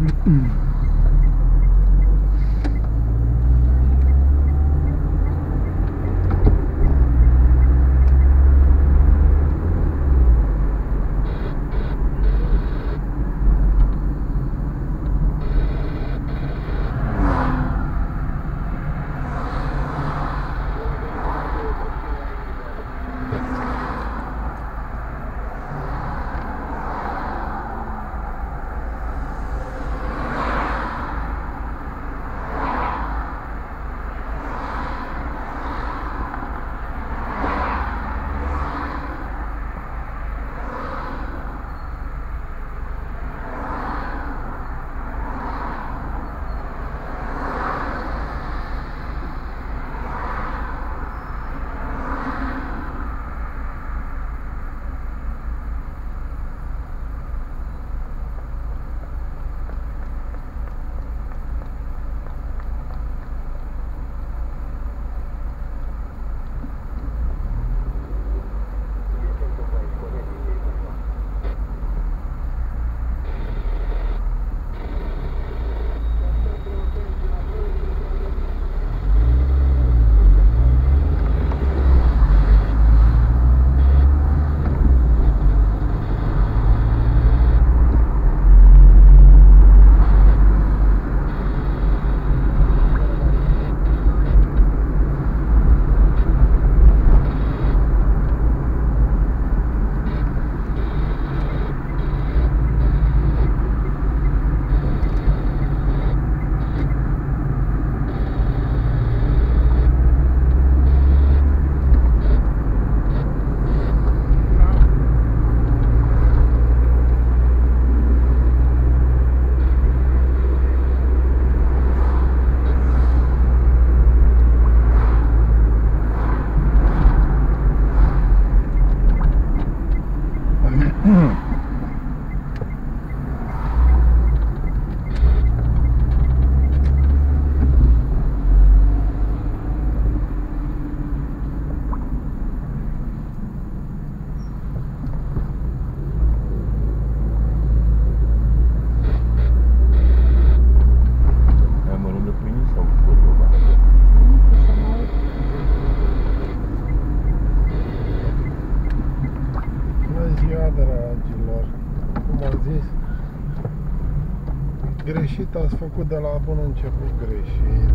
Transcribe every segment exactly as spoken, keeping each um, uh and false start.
Greșit ați făcut de la bun început, greșit.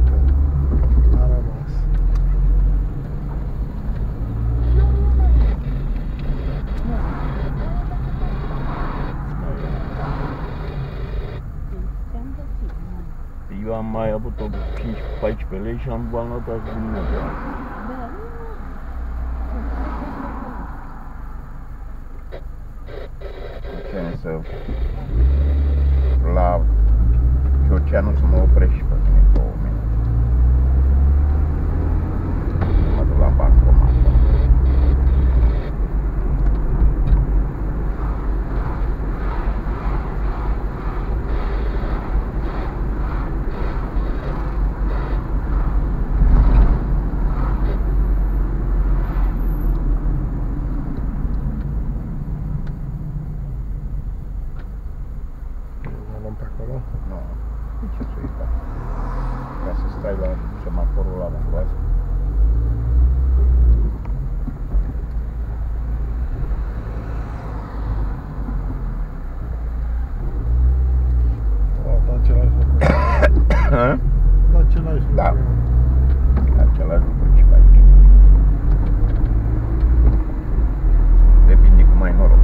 A rămas. Eu am mai avut o cinci paisprezece lei și am valnotat din nou. Ce însă la Ciorceanu să mă oprești pe mine două minute. Mă duc la bancomat. Pe acolo? Nu. De ce să-i fac? Ca să stai la semaforul ăla mongoaz. Da, același lucru. Da, același lucru. Da. Același lucru și pe aici. Depinde cum ai noroc.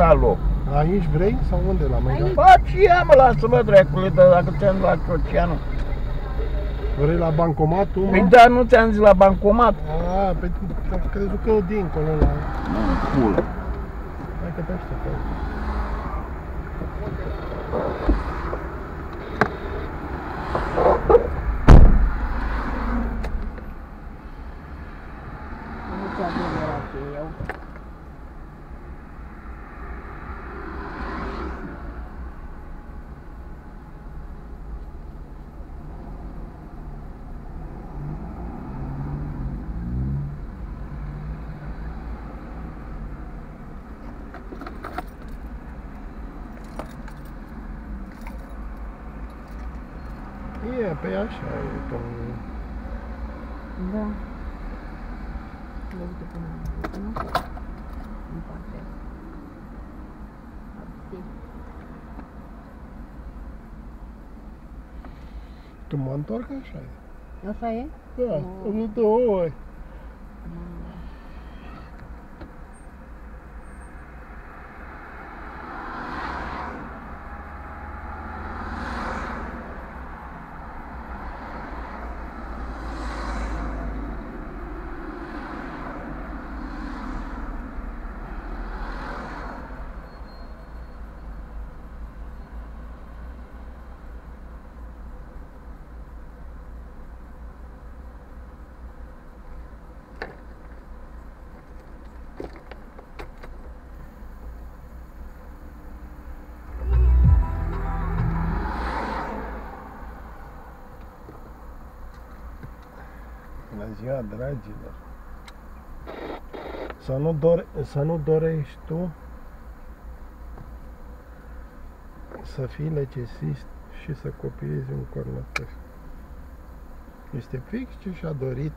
alt loc. Aici vrei sau unde la Maidan? Ba, ce ia, mă, lasă-mă, dracule, dar dacă ți-am luat Ciocianu. Vrei la bancomatul, mă? Păi da, nu ți-am zis la bancomat? A, pe am crezut că dincolo la... Nu, pulă. Hai că te aștept. Nu ți-a adevărat ce eu. E, pe așa e, pe... Da. Le uite până în nu? În partea asta. Abții. Tu mă întorc așa e. Așa e? Da, Oh. am de două ori. Bună ziua, dragilor! Să nu, dore, să nu dorești tu să fii lecesist și să copiezi un cornător. Este fix ce și-a dorit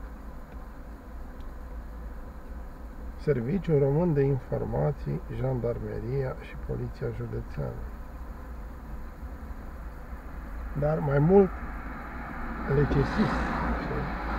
Serviciul Român de Informații, Jandarmeria și Poliția Județeană. Dar mai mult lecesist. Știi?